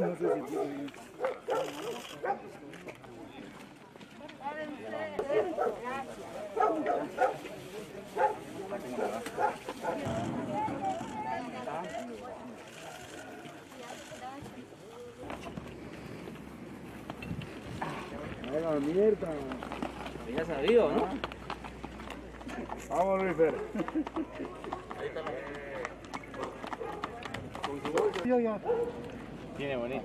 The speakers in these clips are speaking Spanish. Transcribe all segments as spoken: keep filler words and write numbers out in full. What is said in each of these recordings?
Venga, mierda. Ya sabido, ¿no? Vamos, Luis Pérez. Tiene bonito.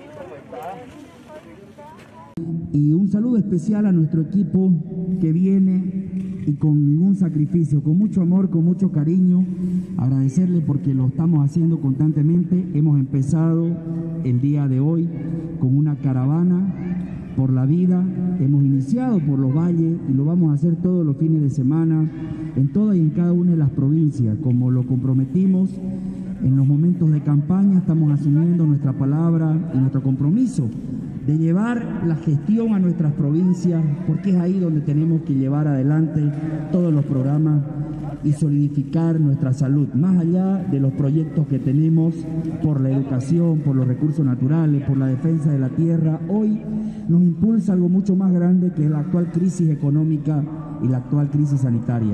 Y un saludo especial a nuestro equipo que viene y con ningún sacrificio, con mucho amor, con mucho cariño, agradecerle porque lo estamos haciendo constantemente. Hemos empezado el día de hoy con una caravana por la vida, hemos iniciado por los valles y lo vamos a hacer todos los fines de semana en todas y en cada una de las provincias, como lo comprometimos en los momentos de campaña. Estamos asumiendo nuestra palabra y nuestro compromiso de llevar la gestión a nuestras provincias, porque es ahí donde tenemos que llevar adelante todos los programas y solidificar nuestra salud, más allá de los proyectos que tenemos por la educación, por los recursos naturales, por la defensa de la tierra. Hoy nos impulsa algo mucho más grande, que es la actual crisis económica y la actual crisis sanitaria.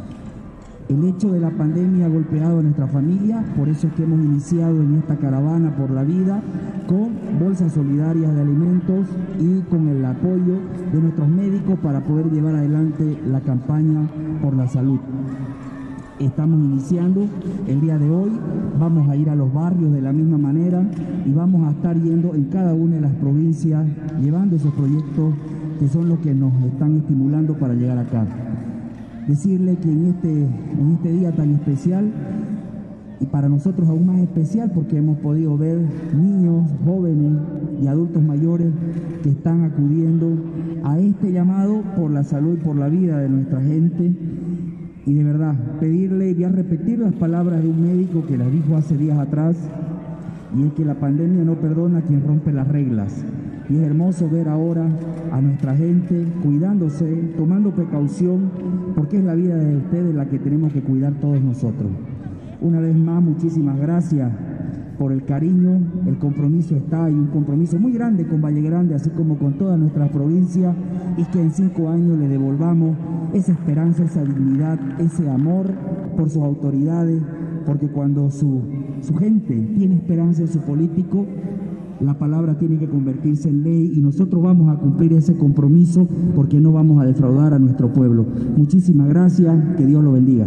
El hecho de la pandemia ha golpeado a nuestra familia, por eso es que hemos iniciado en esta caravana por la vida con bolsas solidarias de alimentos y con el apoyo de nuestros médicos para poder llevar adelante la campaña por la salud. Estamos iniciando el día de hoy, vamos a ir a los barrios de la misma manera y vamos a estar yendo en cada una de las provincias llevando esos proyectos que son los que nos están estimulando para llegar acá. Decirle que en este, en este día tan especial, y para nosotros aún más especial porque hemos podido ver niños, jóvenes y adultos mayores que están acudiendo a este llamado por la salud y por la vida de nuestra gente. Y de verdad, pedirle, y voy a repetir las palabras de un médico que las dijo hace días atrás, y es que la pandemia no perdona a quien rompe las reglas. Y es hermoso ver ahora a nuestra gente cuidándose, tomando precaución, porque es la vida de ustedes la que tenemos que cuidar todos nosotros. Una vez más, muchísimas gracias por el cariño, el compromiso está, y un compromiso muy grande con Valle Grande, así como con todas nuestras provincias, y que en cinco años le devolvamos esa esperanza, esa dignidad, ese amor por sus autoridades, porque cuando su, su gente tiene esperanza en su político, la palabra tiene que convertirse en ley, y nosotros vamos a cumplir ese compromiso porque no vamos a defraudar a nuestro pueblo. Muchísimas gracias, que Dios lo bendiga.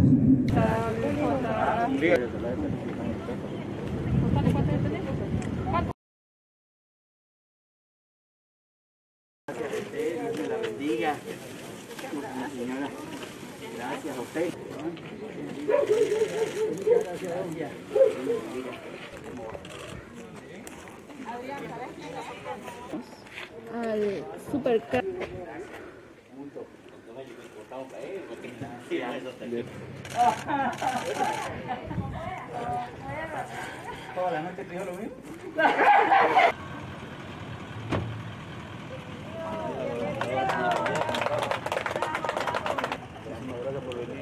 Dios la bendiga. Señora, gracias a usted. Al supercar. Toda la noche pidió lo mismo. Gracias por venir.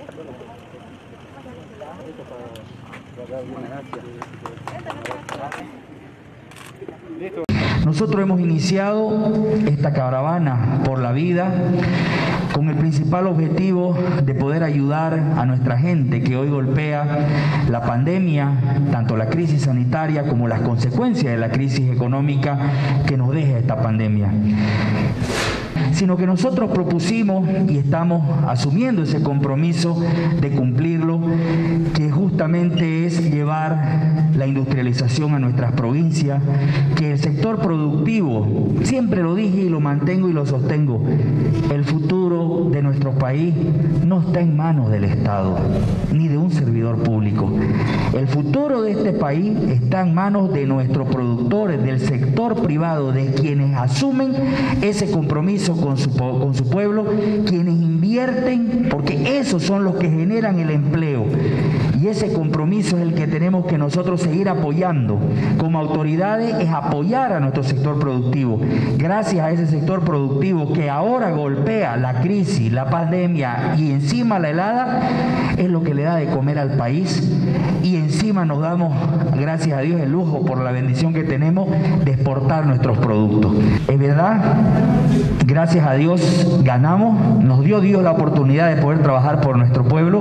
Nosotros hemos iniciado esta caravana por la vida con el principal objetivo de poder ayudar a nuestra gente que hoy golpea la pandemia, tanto la crisis sanitaria como las consecuencias de la crisis económica que nos deja esta pandemia. Sino que nosotros propusimos y estamos asumiendo ese compromiso de cumplirlo, que justamente es llevar la industrialización a nuestras provincias, que el sector productivo, siempre lo dije y lo mantengo y lo sostengo, el futuro de nuestro país no está en manos del Estado, ni de un servidor público. El futuro de este país está en manos de nuestros productores, del sector privado, de quienes asumen ese compromiso con su, con su pueblo, quienes invierten, porque esos son los que generan el empleo. Y Y ese compromiso es el que tenemos que nosotros seguir apoyando. Como autoridades es apoyar a nuestro sector productivo. Gracias a ese sector productivo que ahora golpea la crisis, la pandemia y encima la helada, es lo que le da de comer al país. Y encima nos damos, gracias a Dios, el lujo por la bendición que tenemos de exportar nuestros productos. Es verdad, gracias a Dios ganamos, nos dio Dios la oportunidad de poder trabajar por nuestro pueblo.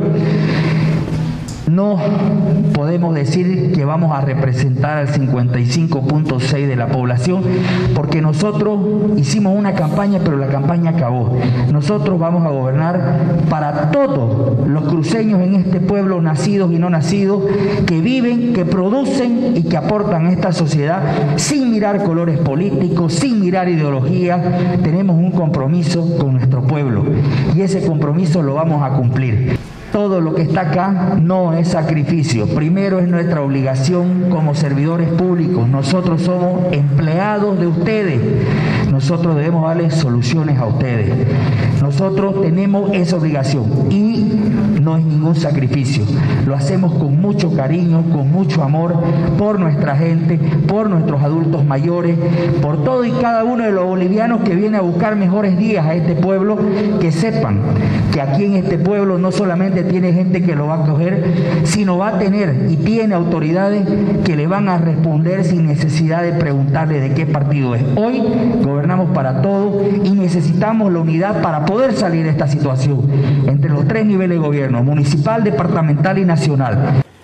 No podemos decir que vamos a representar al cincuenta y cinco punto seis por ciento de la población, porque nosotros hicimos una campaña, pero la campaña acabó. Nosotros vamos a gobernar para todos los cruceños en este pueblo, nacidos y no nacidos, que viven, que producen y que aportan a esta sociedad sin mirar colores políticos, sin mirar ideologías. Tenemos un compromiso con nuestro pueblo y ese compromiso lo vamos a cumplir. Todo lo que está acá no es sacrificio. Primero es nuestra obligación como servidores públicos. Nosotros somos empleados de ustedes. Nosotros debemos darles soluciones a ustedes. Nosotros tenemos esa obligación y no es ningún sacrificio. Lo hacemos con mucho cariño, con mucho amor por nuestra gente, por nuestros adultos mayores, por todo y cada uno de los bolivianos que viene a buscar mejores días a este pueblo, que sepan que aquí en este pueblo no solamente tiene gente que lo va a acoger, sino va a tener y tiene autoridades que le van a responder sin necesidad de preguntarle de qué partido es. Hoy gobernamos para todos y necesitamos la unidad para poder salir de esta situación entre los tres niveles de gobierno, municipal, departamental y nacional.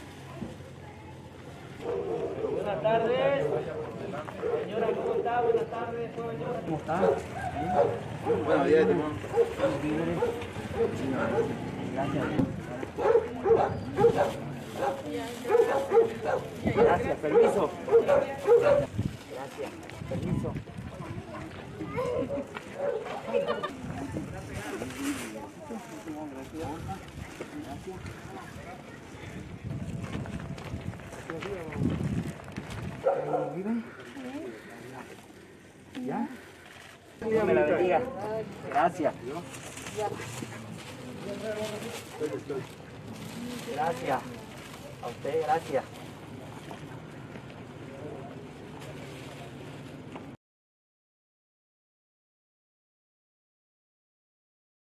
Buenas tardes. Señora, ¿cómo está? Buenas tardes. ¿Cómo está? Buenos días, hermano. Gracias. Gracias, permiso. Gracias, permiso. ¿Ya? Dios me la bendiga. Gracias. Gracias. A usted, gracias.